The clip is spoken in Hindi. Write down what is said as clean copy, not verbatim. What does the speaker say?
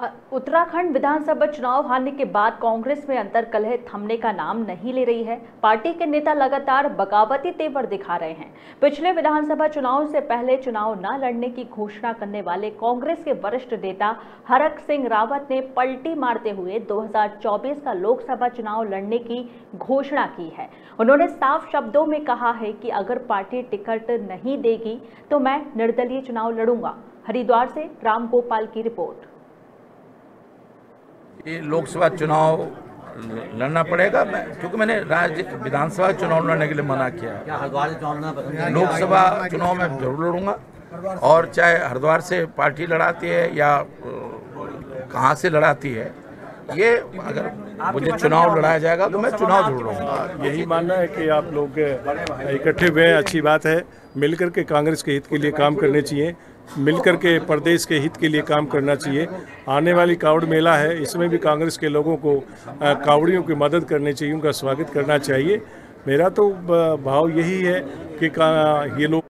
उत्तराखंड विधानसभा चुनाव हारने के बाद कांग्रेस में अंतर्कलह थमने का नाम नहीं ले रही है। पार्टी के नेता लगातार बगावती तेवर दिखा रहे हैं। पिछले विधानसभा चुनाव से पहले चुनाव न लड़ने की घोषणा करने वाले कांग्रेस के वरिष्ठ नेता हरक सिंह रावत ने पलटी मारते हुए 2024 का लोकसभा चुनाव लड़ने की घोषणा की है। उन्होंने साफ शब्दों में कहा है कि अगर पार्टी टिकट नहीं देगी तो मैं निर्दलीय चुनाव लड़ूंगा। हरिद्वार से राम गोपाल की रिपोर्ट। ये लोकसभा चुनाव लड़ना पड़ेगा क्योंकि मैंने राज्य विधानसभा चुनाव लड़ने के लिए मना किया है। लोकसभा चुनाव में जरूर लड़ूंगा और चाहे हरिद्वार से पार्टी लड़ाती है या कहाँ से लड़ाती है, ये अगर मुझे चुनाव लड़ाया जाएगा तो मैं चुनाव जरूर लड़ूंगा। यही मानना है कि आप लोग इकट्ठे हुए हैं, अच्छी बात है। मिलकर के कांग्रेस के हित के लिए काम करने चाहिए, मिलकर के प्रदेश के हित के लिए काम करना चाहिए। आने वाली कावड़ मेला है, इसमें भी कांग्रेस के लोगों को कावड़ियों की मदद करनी चाहिए, उनका स्वागत करना चाहिए। मेरा तो भाव यही है कि ये लोग